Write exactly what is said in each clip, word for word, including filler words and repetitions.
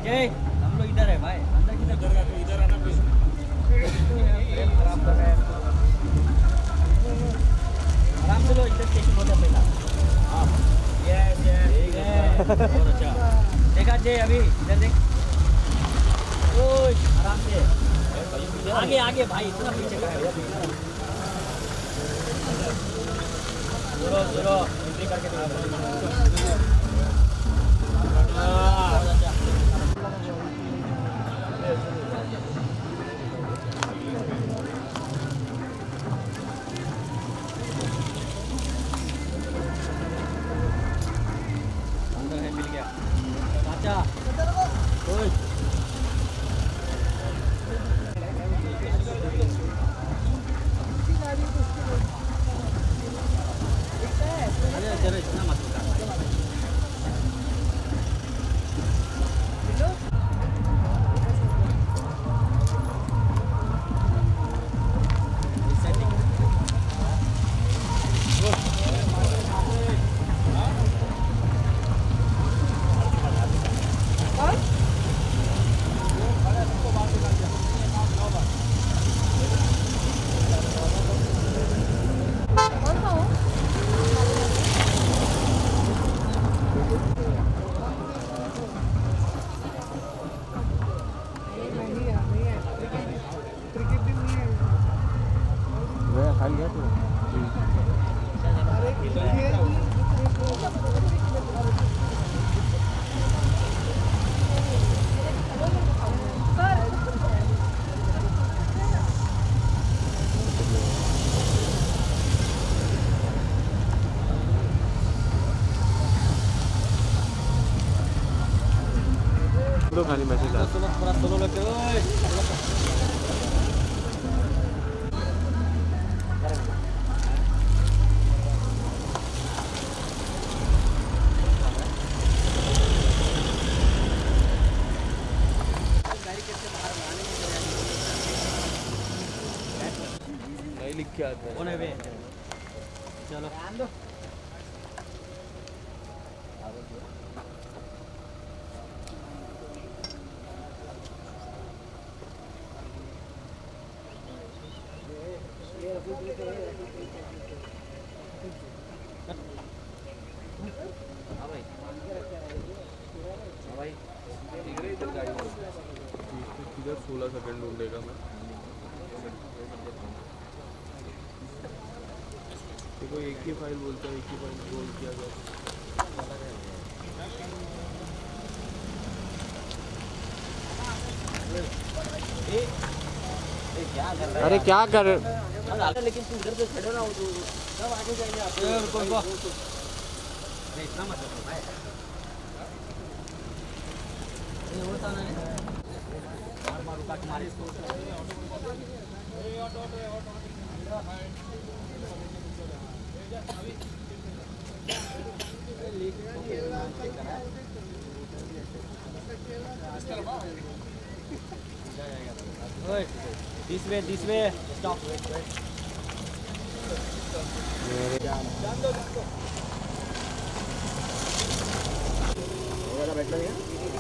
जय हम लोग इधर है भाई, अंदर किधर कर रहा है? इधर आना प्लीज। फ्रेम खराब कर रहा है, आराम से लो, इधर चेकिंग होता पहला। हाँ यस यस बहुत अच्छा देखा जय, अभी इधर देख, ओए आराम से आगे आगे भाई, इतना पीछे का है। जोरो जोरो एंट्री करके दो। अंदर है, मिल गया चाचा। ओए अरे जरा इतना मत कर। खा लिया तो दो खाली मैसेज आ थोड़ा सोलो लगते हो। लिख के आता है। कौन है बे? चलो हाँ भाई, हाँ भाई इधर गाड़ी इधर सोलह सेकंड ढूंढेगा मैं। देखो एक ही फाइल बोलता है, एक ही फाइल रोल किया जाता है। अरे क्या कर, लेकिन तू इधर से खड़े ना हो तो सब आगे जाएंगे आप। इतना मत करो भाई, ये होता ना मार मार उठा के मार इसको। This way this way stop जान दो जान दो बैठ लगे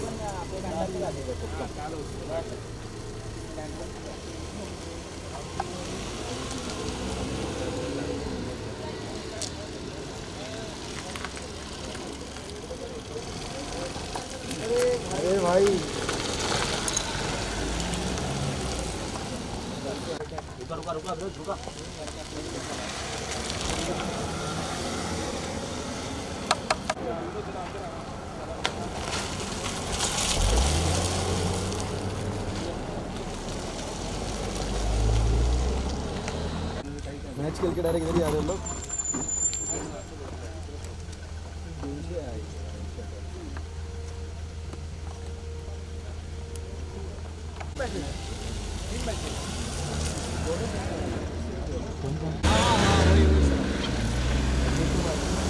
अरे भाई रुका रुका रुका रुका मैच खेल के डायरेक्ट इधर ही आ रहे लोग।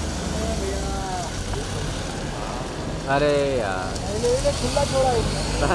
अरे यार खुला छोड़ा